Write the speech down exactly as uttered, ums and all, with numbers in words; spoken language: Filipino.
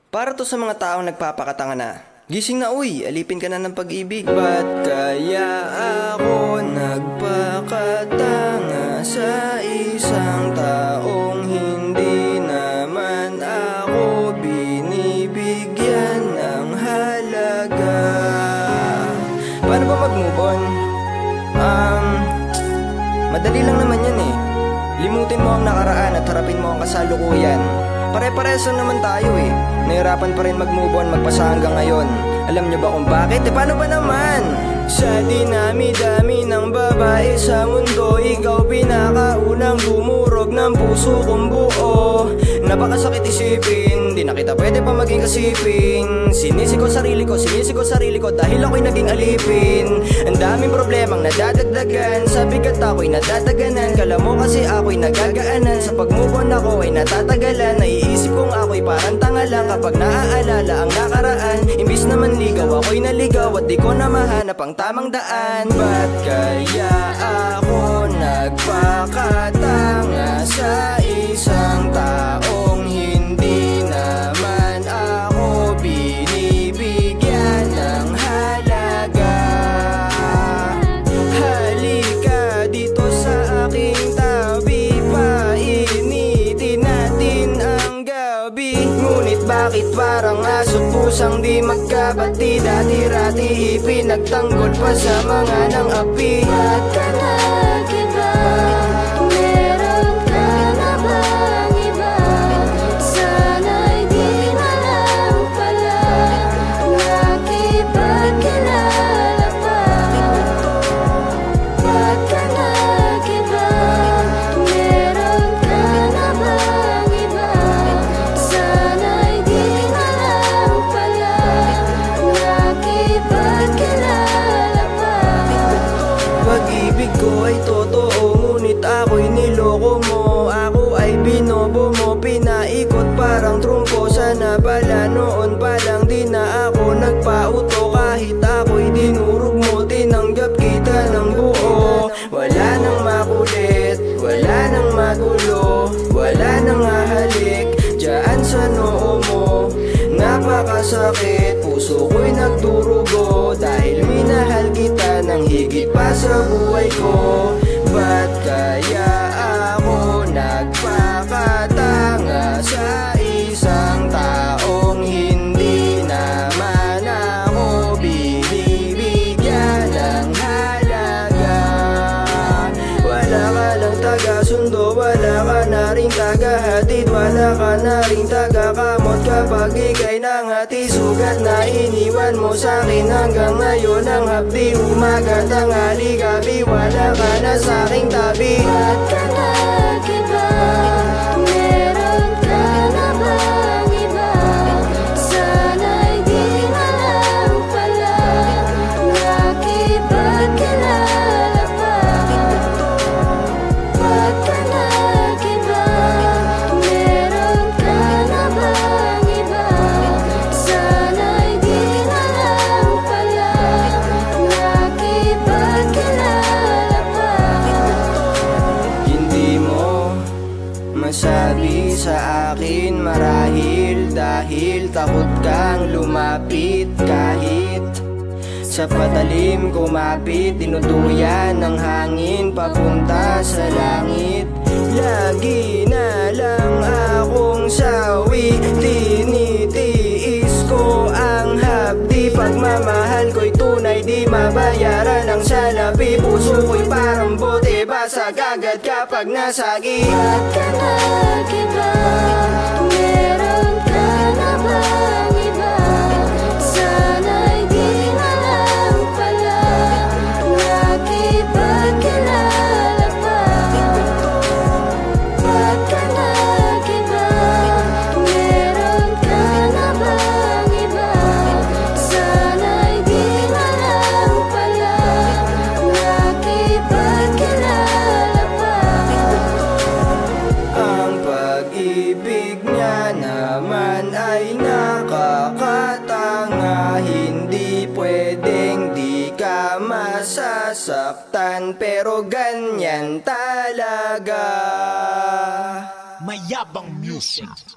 Para to sa mga taong nagpapakatanga na. Gising na uy, alipin ka na ng pag-ibig. Ba't kaya ako nagpakatanga sa isang taong hindi naman ako binibigyan ng halaga? Paano ba mag-move on? Um, madali lang naman yan eh. Limutin mo ang nakaraan at harapin mo ang kasalukuyan. Pare-pareso naman tayo eh. Nahirapan pa rin mag-move on, magpasa hanggang ngayon. Alam nyo ba kung bakit? Eh paano ba naman? Sa dinami-dami ng babae sa mundo, ikaw pinakaunang dumurog ng puso kong buo. Napakasakit isipin, di na kita pwede pa maging kasiping. Sinisi ko sarili ko, sinisi ko sarili ko dahil ako'y naging alipin. Ang daming problemang nadadagdagan, sa bigat ako'y natataganan. Kala mo kasi ako'y nagagaanan, sa pag-move on ako ay natatagalan. Naiisip kong ako'y parang tanga lang kapag naaalala ang nakaraan. Imbis naman ligaw, ako'y naligaw at di ko na mahanap ang tamang daan. Ba't kaya ako nagpakatanga sa isang taong hindi naman ako binibigyan ng halaga? Halika dito sa aking tabi, painitin natin ang gabi. Ngunit bakit parang aso pusang di magkabati? Dati-rati ipinagtanggol pa sa mga nang api. Ba't ka nag-iba? Meron ka na bang iba? Sana'y di na lang pala nakipagkilala pa. Ba't ka nag-iba? Meron ka na bang iba? Sana'y di na lang pala nakipagkilala pa. Pag-ibig ko ay totoo, ngunit ako'y niloko mo. Ako ay binobo mo, pinaikot parang trumpo. Sana pala noon pa lang di na ako nagpauto. Kahit ako'y dinurog mo, tinanggap kita ng buo. Wala nang makulit, wala nang magulo, wala nang hahalik diyan sa noo mo. Napakasakit, puso ko'y nagdurugo dahil minahal kita ng higit pa sa buhay ko. Ba't kaya ako nagpakatanga sa isang taong hindi naman ako binibigyan ng halaga? Wala ka lang taga-sundo, wala ka na rin taga-hatid, wala ka na rin taga-kamot kapag ika'y nangati. Sugat na iniwan mo sa'kin hanggang ngayon ang hapdi. Umaga, tanghali, gabi, wala ka na sa'king tabi. Ba't ka nag-iba? Meron ka na bang iba? Sana'y di na lang pala nakipagkilala pa. Ba't ka nag-iba? Meron ka na bang iba? Sana'y di na lang pala nakipagkilala pa. Hindi mo masabi sa akin marahil dahil takot kang lumapit. Kahit sa patalim kumapit, dinuduyan ng hangin papunta sa langit. Lagi na lang akong sawi, tinitiis ko ang hapdi. Pagmamahal ko'y tunay, di mabayaran ang salapi. Puso ko'y parang bote, basag agad kapag nasagi. Ba't ka nag-iba? Meron ka na bang iba? Sana'y di na lang pala nakipagkilala pa. Ba't ka nag-iba? Meron ka na bang iba? Sana'y di na lang pala nakipagkilala pa. Ang pag-ibig niya naman ay nakakatanga. Hindi pwedeng di ka masasaktan, pero ganyan talaga. Mayabang Music.